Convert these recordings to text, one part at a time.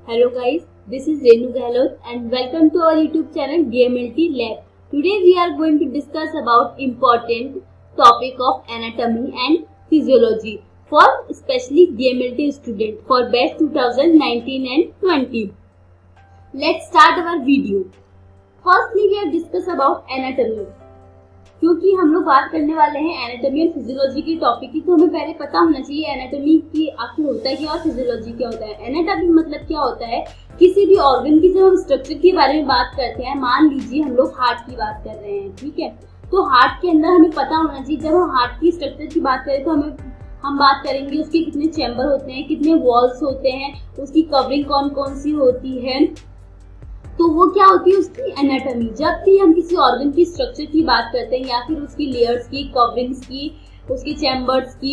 Hello guys, this is Renu Gehlot and welcome to our YouTube channel DMLT Lab. Today we are going to discuss about important topic of anatomy and physiology for especially DMLT student for batch 2019 and 20. Let's start our video. Firstly we have discuss about anatomy. क्योंकि हम लोग बात करने वाले हैं anatomy और physiology के topic की, तो हमें पहले पता होना चाहिए एनाटॉमी की आखिर होता है क्या और फिजियोलॉजी क्या होता है। एनाटॉमी मतलब क्या होता है, किसी भी ऑर्गन की जब हम स्ट्रक्चर के बारे में बात करते हैं, मान लीजिए हम लोग हार्ट की बात कर रहे हैं, ठीक है, तो हार्ट के अंदर हमें पता होना चाहिए, जब हम हार्ट की स्ट्रक्चर की बात करें तो हम बात करेंगे उसके कितने चैम्बर होते हैं, कितने वॉल्स होते हैं, उसकी कवरिंग कौन कौन सी होती है, तो वो क्या होती है उसकी एनाटॉमी। जब भी हम किसी ऑर्गन की स्ट्रक्चर की बात करते हैं या फिर उसकी लेयर्स की, कवरिंग्स की, उसके चैम्बर्स की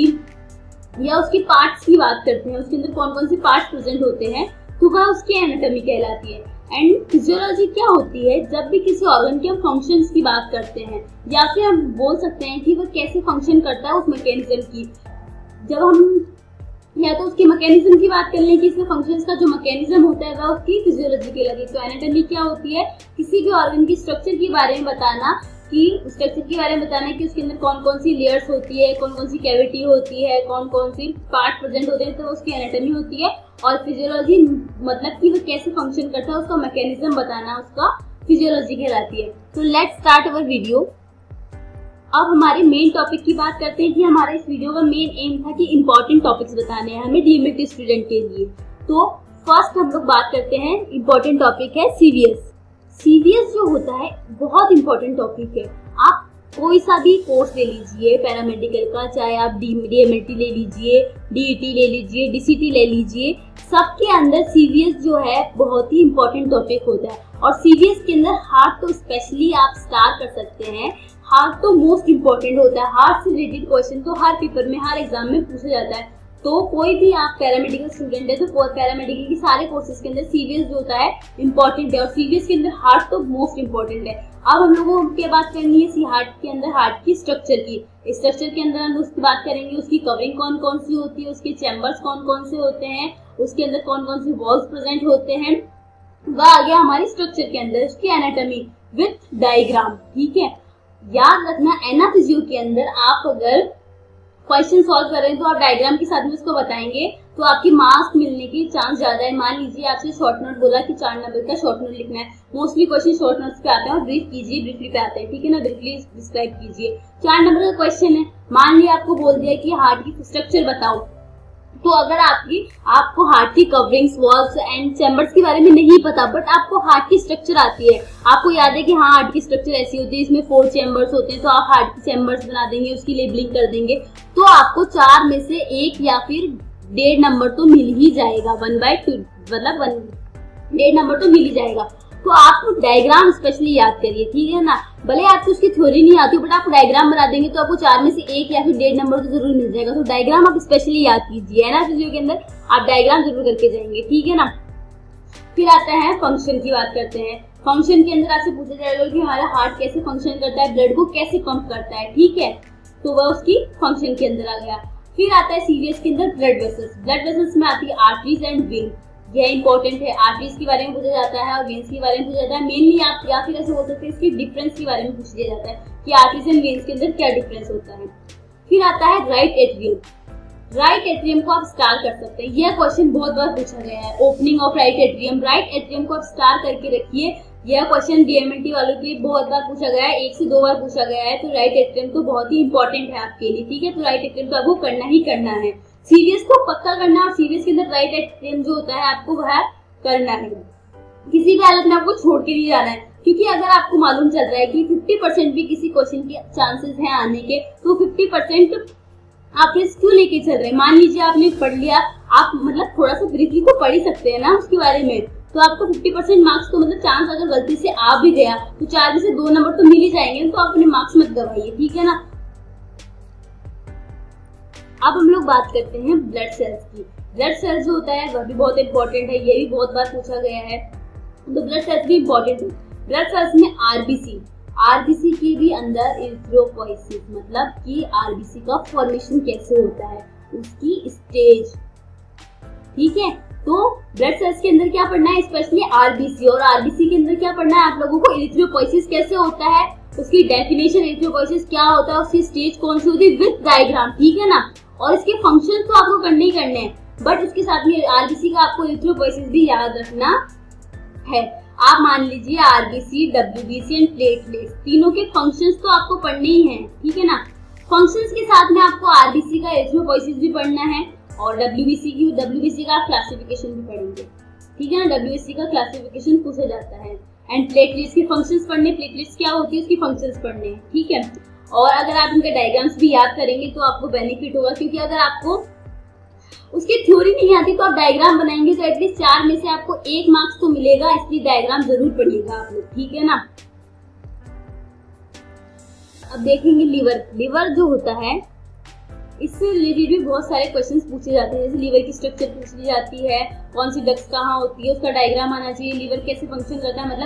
या उसके पार्ट्स की बात करते हैं, उसके अंदर कौन कौन से पार्ट्स प्रेजेंट होते हैं, तो वह उसकी एनाटॉमी कहलाती है। एंड फिजियोलॉजी क्या होती है, जब भी किसी ऑर्गन के हम फंक्शंस की बात करते हैं या फिर हम बोल सकते हैं कि वह कैसे फंक्शन करता है उस मैकेनिज्म की, जब हम या तो उसके मैकेनिज्म की बात कर लें कि इसके फंक्शंस का जो मैकेनिज्म होता है वह उसकी फिजियोलॉजी के लगे। तो एनाटॉमी क्या होती है, किसी भी ऑर्गन की स्ट्रक्चर के बारे में बताना, कि स्ट्रक्चर के बारे में बताना कि उसके अंदर कौन कौन सी लेयर्स होती है, कौन कौन सी कैविटी होती है, कौन कौन सी पार्ट प्रेजेंट होते हैं, तो उसकी एनाटॉमी होती है। और फिजियोलॉजी मतलब कि वो कैसे फंक्शन करता है उसका मैकेनिज्म बताना उसका फिजियोलॉजी कहलाती है। तो लेट्स स्टार्ट अवर वीडियो। अब हमारे मेन टॉपिक की बात करते हैं कि हमारा इस वीडियो का मेन एम था कि इंपॉर्टेंट टॉपिक्स बताने हैं हमें डीएमएलटी स्टूडेंट के लिए। तो फर्स्ट हम लोग बात करते हैं, इंपॉर्टेंट टॉपिक है सीवीएस। सीवीएस जो होता है बहुत इंपॉर्टेंट टॉपिक है। आप कोई सा भी कोर्स ले लीजिए पैरामेडिकल का, चाहे आप डीएमएलटी ले लीजिए, डीईटी ले लीजिए, डीसीटी ले लीजिए, सबके अंदर सीवीएस जो है बहुत ही इंपॉर्टेंट टॉपिक होता है। और सीवीएस के अंदर हार्ट तो स्पेशली आप स्टार कर सकते हैं, हार्ट तो मोस्ट इम्पोर्टेंट होता है। हार्ट से रिलेटेड क्वेश्चन तो हर पेपर में, हर एग्जाम में पूछा जाता है। तो कोई भी आप पैरामेडिकल स्टूडेंट है तो पैरामेडिकल की सारे कोर्सेज के अंदर सीवीएस जो होता है इम्पोर्टेंट है, और सीवीएस के अंदर हार्ट तो मोस्ट इम्पोर्टेंट है। अब हम लोगों को बात करनी है हार्ट के अंदर हार्ट की स्ट्रक्चर की। स्ट्रक्चर के अंदर हम उसकी बात करेंगे, उसकी कवरिंग कौन कौन सी होती है, उसके चैम्बर्स कौन कौन से होते हैं, उसके अंदर कौन कौन से वॉल्स प्रेजेंट होते हैं, वह आ गया हमारी स्ट्रक्चर के अंदर उसकी एनाटॉमी विथ डायग्राम। ठीक है, याद रखना एनाफिजियो के अंदर आप अगर क्वेश्चन सॉल्व कर रहे हैं तो आप डायग्राम के साथ में उसको बताएंगे तो आपकी मार्क्स मिलने की चांस ज्यादा है। मान लीजिए आपसे शॉर्ट नोट बोला कि 4 नंबर का शॉर्ट नोट लिखना है, मोस्टली क्वेश्चन शॉर्ट नोट्स पे आते हैं और ब्रीफ कीजिए, ब्रीफली पे आते हैं, ठीक है ना, ब्रीफली डिस्क्राइब कीजिए। 4 नंबर का क्वेश्चन है, मान लिया आपको बोल दिया कि हार्ट की स्ट्रक्चर बताओ, तो अगर आपको हार्ट की कवरिंग्स, वॉल्स एंड चैम्बर्स के बारे में नहीं पता, बट आपको हार्ट की स्ट्रक्चर आती है, आपको याद है कि हाँ हार्ट की स्ट्रक्चर ऐसी होती है, इसमें 4 चैम्बर्स होते हैं, तो आप हार्ट की चैम्बर्स बना देंगे, उसकी लेबलिंग कर देंगे, तो आपको 4 में से 1 या फिर 1.5 नंबर तो मिल ही जाएगा। 1/2 मतलब 1.5 नंबर तो मिल ही जाएगा। तो आप डायग्राम स्पेशली याद करिए, ठीक है ना, भले आपको उसकी थ्योरी नहीं आती बट आप डायग्राम बना देंगे तो आपको 4 में से 1 या फिर 1.5 नंबर तो जरूर मिल जाएगा। तो डायग्राम आप स्पेशली याद कीजिए, है ना, फिजियो के अंदर आप डायग्राम जरूर करके जाएंगे, ठीक है ना। फिर आता है फंक्शन की बात करते हैं। फंक्शन के अंदर आपसे पूछा जाएगा कि हमारा हार्ट कैसे फंक्शन करता है, ब्लड को कैसे पंप करता है, ठीक है, तो वह उसकी फंक्शन के अंदर आ गया। फिर आता है सीवीएस के अंदर ब्लड वेसल्स। ब्लड वेसल्स में आती है आर्टरीज एंड वेन, यह इंपॉर्टेंट है। आर्टरीज के बारे में पूछा जाता है और वेन्स के बारे में पूछा जाता है। मेनली आप या फिर ऐसे बोल सकते हैं इसके डिफरेंस के बारे में पूछ लिया जाता है कि आर्टरीज एंड वेन्स के अंदर क्या डिफरेंस होता है। फिर आता है राइट एट्रियम। राइट एट्रियम को आप स्टार कर सकते हैं, यह क्वेश्चन बहुत बार पूछा गया है, opening of right atrium. Right atrium को आप स्टार करके रखिए, यह क्वेश्चन डीएमएलटी वालों के लिए बहुत बार पूछा गया है, 1 से 2 बार पूछा गया है। तो राइट एट्रियम तो बहुत ही इंपॉर्टेंट है आपके लिए, ठीक है, तो राइट एट्रियम तो आपको करना ही करना है। सीवीएस को पक्का करना, और सीवीएस के अंदर राइट एट्रियम जो होता है आपको वह करना है, किसी भी हालत में आपको छोड़ के नहीं जाना है। क्योंकि अगर आपको मालूम चल रहा है कि 50% भी किसी क्वेश्चन के चांसेस हैं आने के, तो 50% आप रिस्क क्यों लेके चल रहे हैं। मान लीजिए आपने पढ़ लिया, आप मतलब थोड़ा सा ब्रीफली को पढ़ ही सकते हैं ना उसके बारे में, तो आपको 50% मार्क्स तो मतलब चांस अगर गलती से आ भी गया तो 4 में से 2 नंबर तो मिल ही जाएंगे, तो आप अपने मार्क्स मत गवाइए, ठीक है ना। अब हम लोग बात करते हैं ब्लड सेल्स की। ब्लड सेल्स जो होता है वह भी बहुत इंपॉर्टेंट है, ये भी बहुत बार पूछा गया है, तो ब्लड सेल्स भी इंपॉर्टेंट है। ब्लड सेल्स में आरबीसी के भी अंदर इरिथ्रोपोइसिस मतलब कि आरबीसी का फॉर्मेशन कैसे होता है, उसकी स्टेज, ठीक है, तो ब्लड सेल्स के अंदर क्या पढ़ना है, स्पेशली आरबीसी, और आरबीसी के अंदर क्या पढ़ना है आप लोगों को, इरिथ्रोपोइसिस कैसे होता है, उसकी डेफिनेशन, इरिथ्रोपोइसिस क्या होता है, उसकी स्टेज कौन सी होती है विद डायग्राम, ठीक है ना। और इसके फंक्शन तो आपको करने ही करने हैं, बट उसके साथ में आरबीसी का आपको इरिथ्रोपोइसिस भी याद रखना है। आप मान लीजिए आरबीसी, डब्ल्यूबीसी एंड प्लेटलेट्स, तीनों के फंक्शंस तो आपको पढ़ने ही हैं, ठीक है ना। फंक्शंस के साथ में आपको आरबीसी का इरिथ्रोपोइसिस भी पढ़ना है और डब्ल्यूबीसी का क्लासिफिकेशन भी पढ़ेंगे, ठीक है ना। डब्ल्यूबीसी का क्लासिफिकेशन पूछा जाता है एंड प्लेटलेट्स के फंक्शंस पढ़ने, प्लेटलेट्स क्या होती है उसकी फंक्शंस पढ़ने, ठीक है। और अगर आप इनके डायग्राम्स भी याद करेंगे तो आपको बेनिफिट होगा, क्योंकि अगर आपको उसकी थ्योरी नहीं आती तो आप डायग्राम बनाएंगे तो एटलीस्ट 4 में से आपको 1 मार्क्स तो मिलेगा, इसलिए डायग्राम जरूर पढ़िएगा आप लोग, ठीक है ना। अब देखेंगे लिवर जो होता है इससे रिलेटेड भी बहुत सारे क्वेश्चंस पूछे जाते हैं, जैसे लीवर की स्ट्रक्चर पूछी जाती है, कौन सी डक्ट्स कहाँ होती है, उसका डायग्राम आना चाहिए, लीवर कैसे फंक्शन करता है,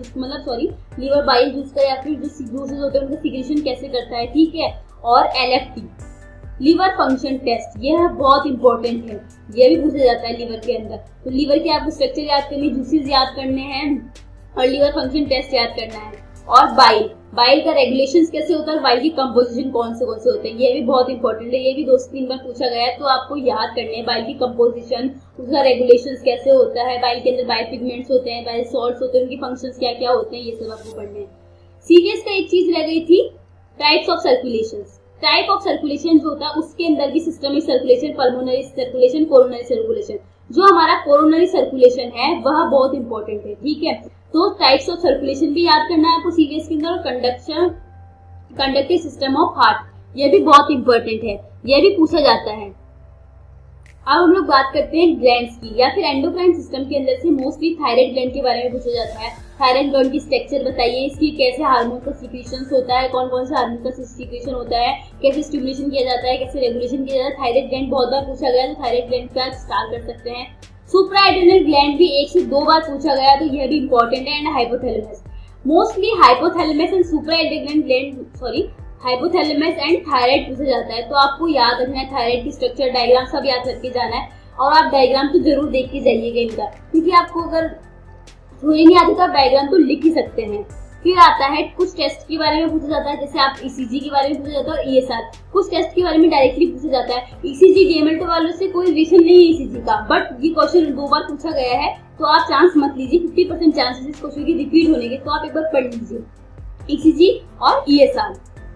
लीवर बाइल जूस का या फिर जो जूसेस होते हैं उनका सिक्रेशन कैसे करता है, ठीक है। और एलएफटी, लीवर फंक्शन टेस्ट, यह बहुत इंपॉर्टेंट है, यह भी पूछा जाता है लीवर के अंदर। तो लीवर के आपको स्ट्रक्चर याद करनी, जूसेस याद करने हैं और लीवर फंक्शन टेस्ट याद करना है। और बाइल का रेगुलेशंस कैसे होता है, बाइल की कंपोजिशन कौन से होते हैं, ये भी बहुत इंपॉर्टेंट है, ये भी 2 से 3 बार पूछा गया है, तो आपको याद करने हैं बाइल की कंपोजिशन, उसका रेगुलेशंस कैसे होता है, बाइल के अंदर बाइल पिगमेंट्स होते हैं, बाइल सॉल्ट्स होते हैं, उनकी फंक्शंस क्या क्या होते हैं, ये सब आपको पढ़ने हैं। सीवीएस का एक चीज रह गई थी, types of circulation. Type of circulation जो होता है उसके अंदर भी systemic circulation, pulmonary circulation, coronary circulation. जो हमारा कोरोनरी सर्कुलेशन है वह बहुत इंपॉर्टेंट है, ठीक है। तो टाइप्स ऑफ सर्कुलेशन भी याद करना है आपको सीवीएस के अंदर। कंडक्टिव सिस्टम ऑफ हार्ट, यह भी बहुत इंपॉर्टेंट है, यह भी पूछा जाता है। अब हम लोग बात करते हैं ग्लैंड्स की, या फिर एंडोक्राइन सिस्टम के अंदर से मोस्टली थायराइड ग्लैंड के बारे में पूछा जाता है। थायराइड ग्लैंड की स्ट्रक्चर बताइए, इसकी कैसे हार्मोन का सीक्रेशन होता है, कौन कौन से हार्मोन का सीक्रेशन होता है, कैसे स्टिमुलेशन किया जाता है, कैसे रेगुलेशन किया जाता है। थायराइड ग्लैंड बहुत बार पूछा गया, तो थायराइड ग्लैंड का स्टार्ट कर सकते हैं। सुप्राएड्रिनल ग्लैंड भी 1 से 2 बार पूछा गया, तो यह भी इंपॉर्टेंट है। And hypothalamus, mostly hypothalamus and suprarenal gland hypothalamus and thyroid पूछा जाता है, तो आपको याद रखना है थायराइड की स्ट्रक्चर, डायग्राम सब याद करके जाना है। और आप डायग्राम तो जरूर देख के जाइएगा इनका, क्योंकि आपको अगर थ्योरी नहीं आती तो आप डायग्राम तो लिख ही सकते हैं। फिर आता है कुछ टेस्ट के बारे में पूछा जाता है, जैसे आप ईसीजी के बारे में पूछा जाता है और ईएसआर। कुछ टेस्ट के बारे में डायरेक्टली पूछा जाता है। ईसीजी डीएमएलटी वालों से कोई रिलेशन नहीं है ईसीजी का, बट ये क्वेश्चन 2 बार पूछा गया है, तो आप चांस मत लीजिए, 50% चांसेस इस क्वेश्चन की रिपीट होने के, तो आप एक बार पढ़ लीजिए ईसीजी और ईएसआर।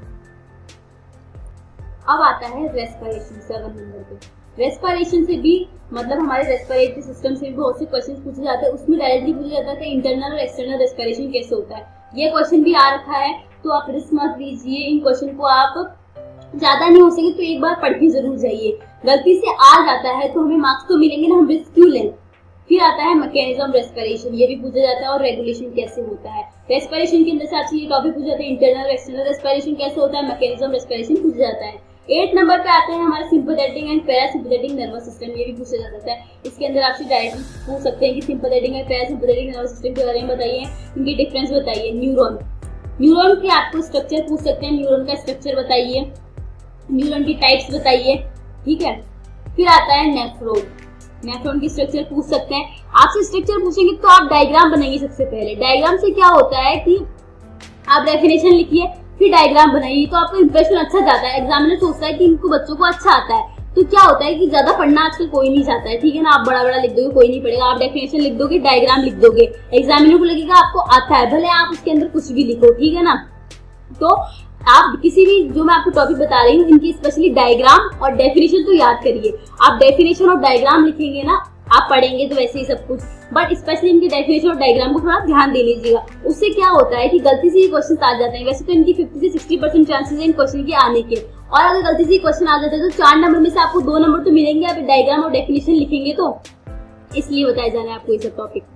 अब आता है रेस्पिरेशन 7 नंबर पे। रेस्पिरेशन से भी मतलब हमारे रेस्पिरेटरी सिस्टम से भी बहुत से क्वेश्चन पूछे जाते हैं, उसमें डायरेक्टली पूछा जाता है कि इंटरनल और एक्सटर्नल रेस्पिरेशन कैसे होता है। ये क्वेश्चन भी आ रखा है, तो आप रिस्क मत लीजिए, इन क्वेश्चन को आप ज्यादा नहीं हो सके तो एक बार पढ़ के जरूर जाइए। गलती से आ जाता है तो हमें मार्क्स तो मिलेंगे ना, हम रिस्क क्यों लें। फिर आता है मैकेनिज्म रेस्पिरेशन, ये भी पूछा जाता है, और रेगुलेशन कैसे होता है। रेस्पिरेशन के अंदर से आपसे ये टॉपिक पूछा जाता है, इंटरनल एक्सटर्नल रेस्पिरेशन कैसे होता है, मैकेनिज्म रेस्पिरेशन पूछा जाता है। 8 नंबर पे आते हैं हमारा sympathetic and parasympathetic nervous system, ये भी पूछा जा सकता है। इसके अंदर आपसे डायरेक्टली पूछ सकते हैं कि sympathetic and parasympathetic nervous system के बारे में बताइए, इनकी डिफरेंस बताइए। न्यूरॉन की आपको स्ट्रक्चर पूछ सकते हैं, न्यूरॉन का स्ट्रक्चर बताइए, न्यूरॉन की टाइप्स बताइए, ठीक है। फिर आता है नेफ्रॉन की स्ट्रक्चर पूछ सकते हैं। आपसे स्ट्रक्चर पूछेंगे तो आप डायग्राम बनाइए सबसे पहले। डायग्राम से क्या होता है कि आप डेफिनेशन लिखिए, फिर डायग्राम बनाइए, तो आपको इंप्रेशन अच्छा जाता है। एग्जामिनर सोचता है कि इनको बच्चों को अच्छा आता है, तो क्या होता है कि ज्यादा पढ़ना आजकल कोई नहीं चाहता है, ठीक है ना। आप बड़ा बड़ा लिख दोगे, कोई नहीं पढ़ेगा। आप डेफिनेशन लिख दोगे, डायग्राम लिख दोगे, एग्जामिनर को लगेगा आपको आता है, भले आप उसके अंदर कुछ भी लिखो, ठीक है ना। तो आप किसी भी जो मैं आपको टॉपिक बता रही हूँ, इनकी स्पेशली डायग्राम और डेफिनेशन तो याद करिए। आप डेफिनेशन और डायग्राम लिखेंगे ना, आप पढ़ेंगे तो वैसे ही सब कुछ, बट स्पेशली इनकी डेफिनेशन और डायग्राम को थोड़ा ध्यान दे लीजिएगा। उससे क्या होता है कि गलती से ये क्वेश्चन आ जाते हैं। वैसे तो इनकी 50 से 60% चांसेस है इन क्वेश्चन के आने के, और अगर गलती से क्वेश्चन आ जाता है तो 4 नंबर में से आपको 2 नंबर तो मिलेंगे, आप डायग्राम और डेफिनेशन लिखेंगे तो, इसलिए बताया जा रहा है आपको ये सब टॉपिक।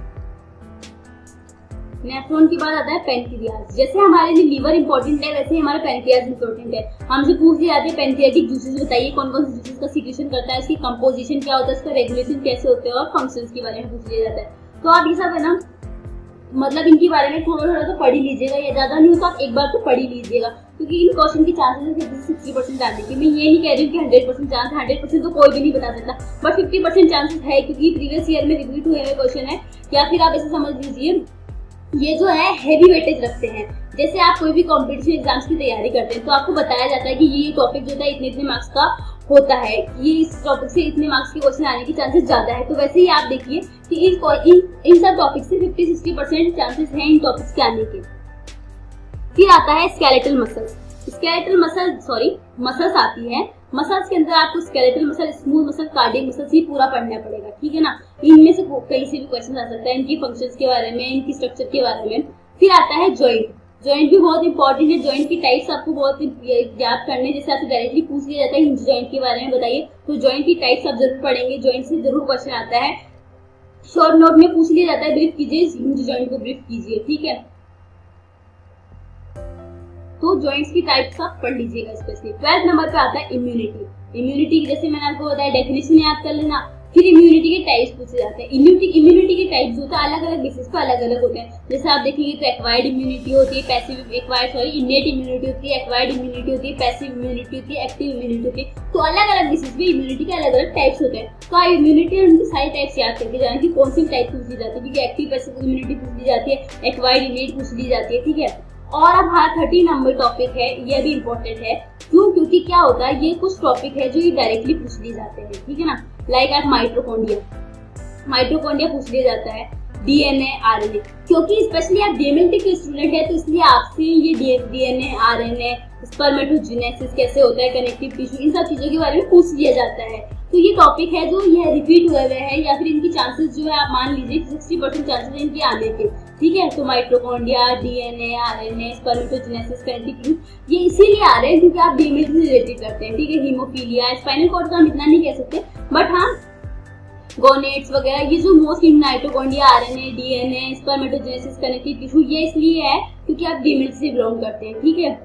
नेफ्रॉन के बाद आता है पेनक्रियाज। जैसे हमारे लिए लीवर इंपॉर्टेंट है, वैसे ही हमारा पेनक्रियाज इंपॉर्टेंट है। हमसे पूछ लिया जाते हैं पेनक्रियाटिक जूसेस बताइए, कौन कौन से जूसेस का सीक्रेशन करता है, इसकी कंपोजिशन क्या होता है, इसका रेगुलेशन कैसे होते हैं, और फंक्शंस के बारे में पूछ लिया जाता है। तो आप ये सब है ना, मतलब इनके बारे में थोड़ा थोड़ा तो पढ़ ही लीजिएगा, या ज्यादा नहीं हो तो आप एक बार तो पढ़ ही लीजिएगा। क्योंकि इन क्वेश्चन की चांसेस है 50-60% आने की। मैं ये नहीं कह रही हूँ कि 100% चांस, 100% तो कोई भी नहीं बता सकता, बट 50% चांसेस है, क्योंकि प्रीवियस ईयर में रिपीट हुए हुए क्वेश्चन है। या फिर आप ऐसे समझ लीजिए ये जो है हैवी वेटेज रखते हैं। जैसे आप कोई भी कॉम्पिटिशन एग्जाम्स की तैयारी करते हैं तो आपको बताया जाता है कि ये टॉपिक जो है इतने मार्क्स का होता है, ये इस टॉपिक से इतने मार्क्स के क्वेश्चन आने की चांसेस ज्यादा है। तो वैसे ही आप देखिए कि इन सब टॉपिक से 50-60% चांसेस हैं इन टॉपिक्स के आने के। फिर आता है स्केलेटल मसल्स। मसल्स आती है। मसल्स के अंदर आपको skeletal muscle, smooth muscle, cardiac muscles ही पूरा पढ़ना पड़ेगा, ठीक है ना। इनमें से कहीं से भी क्वेश्चन आ सकता है, इनकी फंक्शंस के बारे में, इनकी स्ट्रक्चर के बारे में। फिर आता है जॉइंट। जॉइंट भी बहुत इंपॉर्टेंट है। जॉइंट की टाइप्स आपको बहुत याद करने, जैसे आपसे डायरेक्टली पूछ लिया जाता है हिंज जॉइंट के बारे में बताइए, तो जॉइंट की टाइप्स आप जरूर पढ़ेंगे। जॉइंट से जरूर क्वेश्चन आता है। शॉर्ट नोट में पूछ लिया जाता है, ब्रीफ कीजिए हिंज जॉइंट को, ब्रीफ कीजिए, ठीक है। तो जॉइंट्स की टाइप्स आप पढ़ लीजिएगा स्पेशली। 12th नंबर पे आता है इम्यूनिटी। इम्यूनिटी जैसे मैंने आपको बताया, डेफिनेशन याद कर लेना। फिर इम्यूनिटी के टाइप्स पूछे जाते हैं। इम्यूनिटी के टाइप्स होते हैं अलग अलग बेसिस पे, अलग अलग होते हैं। जैसे आप देखेंगे तो एक्वायर्ड इम्यूनिटी होती है, इनेट इम्यूनिटी होती है, एक्वायर्ड इम्यूनिटी होती है, पैसिव इम्यूनिटी होती है, एक्टिव इम्यूनिटी होती है। तो अलग अलग बेसिस पे इम्यूनिटी के अलग अलग टाइप्स होते हैं। तो आप इम्यूनिटी और उनकी सारी टाइप्स याद करके जाना कि कौन सी टाइप पूछ ली जाती है, क्योंकि एक्टिव पैसिव इम्यूनिटी पूछ ली जाती है, एक्वायर्ड इनेट पूछ ली जाती है, ठीक है। और अब हमारा 30 नंबर टॉपिक है, ये भी इम्पोर्टेंट है। क्यों? क्योंकि क्या होता है, ये कुछ टॉपिक है जो ये डायरेक्टली पूछ लिए जाते हैं, ठीक है ना। लाइक आप माइटोकॉन्ड्रिया पूछ लिया जाता है, डीएनए, आरएनए। क्योंकि स्पेशली आप डीएमएलटी के स्टूडेंट है तो इसलिए आपसे ये डीएनए, आरएनए, स्पर्मेटोजेनेसिस कैसे होता है, कनेक्टिव टिश्यू, इन सब चीजों के बारे में पूछ लिया जाता है। तो ये टॉपिक है जो यह रिपीट हुए हैं, या फिर इनकी चांसेस जो है आप मान लीजिए 60% चांसेस है इनके आने के, ठीक है। तो mitochondria, DNA, RNA, spermatogenesis, connective tissue, ये इसीलिए आ रहे हैं क्योंकि आप डीएमएलटी से रिलेटेड करते हैं, ठीक है। हीमोफीलिया, स्पाइनल कॉर्ड का हम इतना नहीं कह सकते, बट हाँ गोनेट्स वगैरह, ये जो most mitochondria, RNA, DNA, spermatogenesis, connective tissue, ये इसलिए है क्योंकि आप डीएमएलटी से बिलोंग करते हैं, ठीक है।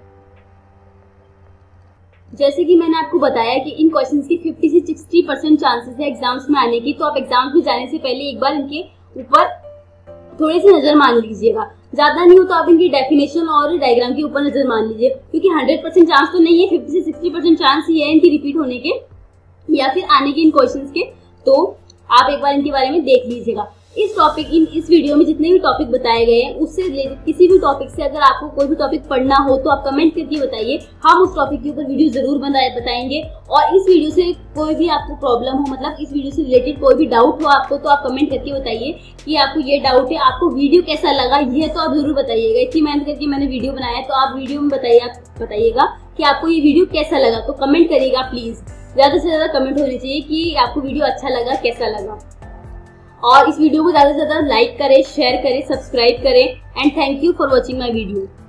जैसे कि मैंने आपको बताया कि इन क्वेश्चंस की 50 से 60% चांसेस है एग्जाम्स में आने की। तो आप एग्जाम्स में जाने से पहले एक बार इनके ऊपर थोड़ी सी नजर मान लीजिएगा। ज्यादा नहीं हो तो आप इनकी डेफिनेशन और डायग्राम के ऊपर नजर मान लीजिए, क्योंकि 100% चांस तो नहीं है, 50 से 60% चांस ही है इनकी रिपीट होने के या फिर आने के इन क्वेश्चंस के। तो आप एक बार इनके बारे में देख लीजिएगा। इस वीडियो में जितने भी टॉपिक बताए गए हैं उससे रिलेटेड किसी भी टॉपिक से अगर आपको कोई भी टॉपिक पढ़ना हो तो आप कमेंट करके बताइए, हम उस टॉपिक के ऊपर वीडियो जरूर बताएंगे। और इस वीडियो से कोई भी आपको प्रॉब्लम हो, मतलब इस वीडियो से रिलेटेड कोई भी डाउट हो आपको, तो आप कमेंट करके बताइए कि आपको ये डाउट है, आपको वीडियो कैसा लगा, ये तो आप जरूर बताइएगा। इतनी मेहनत करके मैंने वीडियो बनाया है, तो आप वीडियो में बताइएगा कि आपको ये वीडियो कैसा लगा। तो कमेंट करिएगा प्लीज, ज्यादा से ज्यादा कमेंट होनी चाहिए कि आपको वीडियो अच्छा लगा, कैसा लगा। और इस वीडियो को ज्यादा से ज्यादा लाइक करें, शेयर करें, सब्सक्राइब करें। And thank you for watching my video.